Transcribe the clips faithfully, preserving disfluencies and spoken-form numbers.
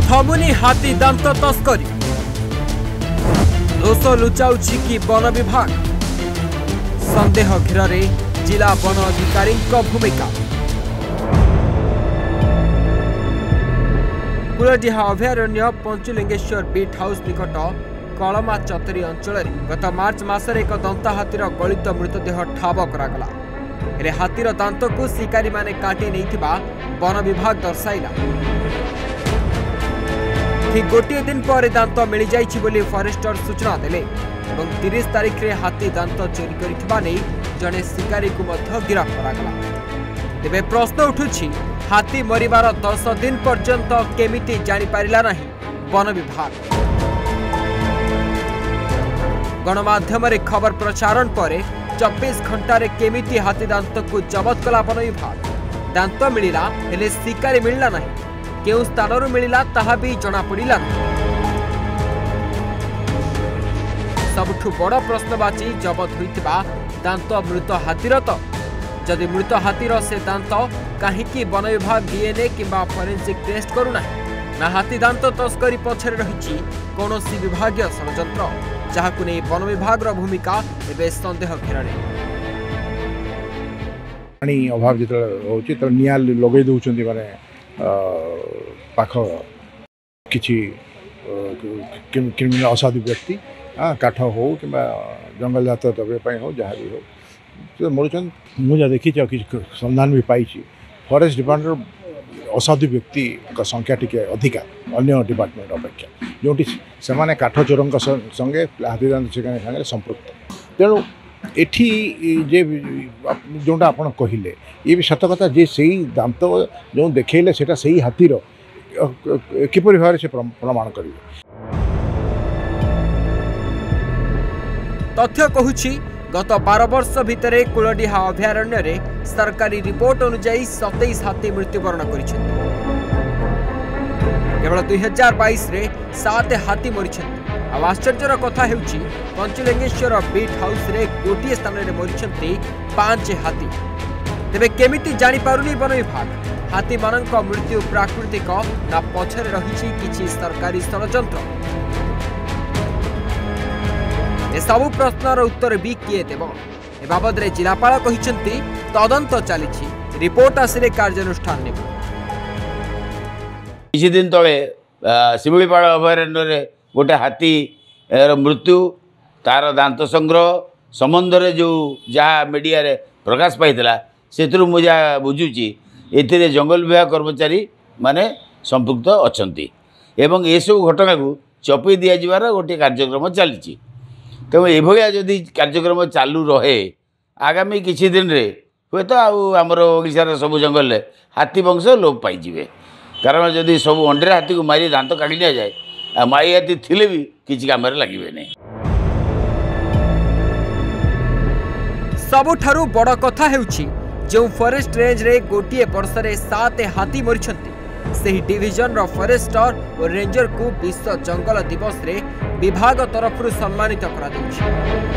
थमुनी हाथी दांत तस्करी दोष लुचाउछि कि वन विभाग संदेह घेर जिला वन अधिकारी भूमिका कुलडीहा अभयारण्य पंचुलिंगेश्वर बीट हाउस निकट कलमा चतरी अंचल गत मार्च मासरे एक दंता हाथीर गलित मृतदेह ठाब करागला हेले हाथीर दांत को शिकारी माने काटी नैथिबा वन विभाग दर्शाइला। ठीक गोटे दिन पर दांत मिल जाइछि बोली फॉरेस्टर सूचना देले एवं तीस तारीख रे हाथी दांत चोरी करिथिबा नै जने शिकारी को मध्य गिरफ्त करागला। तेबे प्रश्न उठुछि हाथी मरिबार दस दिन पर्यंत केमिति जानि पारिला नाही वन विभाग। गणमाध्यम रे खबर प्रसारण पर चौबीस घंटा रे केमिति हाथी दांत को जबत कला वन विभाग। दांत मिलिला हेले शिकारी मिलला नाही केउ स्थानरु मिलिला ताहा भी जना पड़िला। सबठु बड़ प्रश्नवाची जबत होइतिबा दांत मृत हाथीर तो जदि मृत हाथीर से दांत कहीं वन विभाग डीएनए किंबा फोरेंसिक टेस्ट करूना ना हाथी दांत तस्करी पछरे रही कौन विभागीय षड़यंत्र जहाकु नै वन विभाग भूमिका एवं संदेह घेर पानी अभाव जो होची तो निया लगे दउछंती माने पाख किछि क्रिमिनल असाधु व्यक्ति काठ हो कि जंगल जात द्रव्य हो जहाँ भी हो तो मरुचन मुझे देखी कि संधान भी पाई फॉरेस्ट डिपार्टमेंट असाधु व्यक्ति संख्या टी अधिका अन्य डिपार्टमेंट अपेक्षा जो से काठ चोर संगे हाथी दांत शिकारी सागर संपृक्त तेणु एठी जे जोटा आपण कहले ये भी सत कथा जे से दांत जो देखले सेटा सही हाथीर किपरि भाव से प्रमाण करिवे। तथ्य कहूछि गत बारह वर्ष भितर कुलडीहा अभयारण्य रे सरकारी रिपोर्ट अनुसार सतैश हाथी मृत्युवरण करिसेंति केवल दुई हजार बाईस रे सात हाथी मरिसेंति। आ आश्चर्यर कथा हेउछि पंचुलिंगेश्वर बीट हाउस रे गोटे स्थान रे मरिसेंति पांच हाथी। तेबे केमिति जानि पारुनी वन विभाग हाथी मानक मृत्यु प्राकृतिक ना पछरे रहिछि किछि सरकारी षड़यंत्र। ए सबु प्रश्नर उत्तर भी किए देव ए बाबद रे जिलापाल कहिसेंति तदंत चलीछि रिपोर्ट आसिले कार्यानुष्ठान नेब। किछि दिन तळे शिवलीपाड़ अभयारण्य रे गोटे हाथी मृत्यु तार दांत संग्रह संबंध रे जो जहाँ मीडिया रे प्रकाश पाइला से मुझे बुझुची ए जंगल विभाग कर्मचारी माने संपृक्त अछंती एवं ये सब घटना को चपी दि जावार गोटे कार्यक्रम चली तेणु एभलिया जदि कार्यक्रम चालू रहे आगामी किछि दिन रे हुए तो आमर ओडिशार सब जंगल रे हाथी वंश लोप पाइजिवे कारण जदि सब अंडे हाथी को मारी दांत काटी दिया जाए माई हाथी थिले भी किछि काम रे लागिबे नै। सबुठारु बड़ कथा हेउछि जो फॉरेस्ट रेंज रे गोटे वर्ष रे सात हाथी मरिछंती सेही डिविजन रो फॉरेस्टर और रेंजर को विश्व जंगल दिवस रे विभाग तरफ सम्मानित करा देउछि।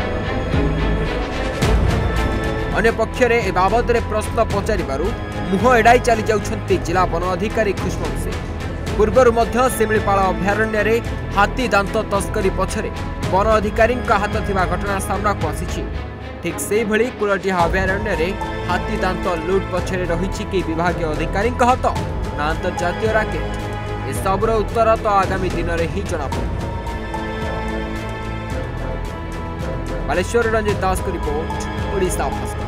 अन्य पक्ष रे ए बाबद रे प्रश्न पचारिबारु मुह एडाई चली जाउछंती जिला वन अधिकारी खुशवंशी। पूर्वरु मध्य शिमलीपाल अभयारण्य रे हाथी दांत तस्करी पछरे वन अधिकारी हाथ थिबा घटना सामना को आसीछि। ठीक से भली कुलडीहा अभयारण्य रे हाथी दांत लूट पछरे रहिछि कि विभागीय अधिकारी हाथ ना अंतर्जातीय राकेट ए सबुर उत्तर तो आगामी दिन रे ही जणा पड़े। बालेश्वर रंजित दास को रिपोर्ट ओडिशा भास्कर।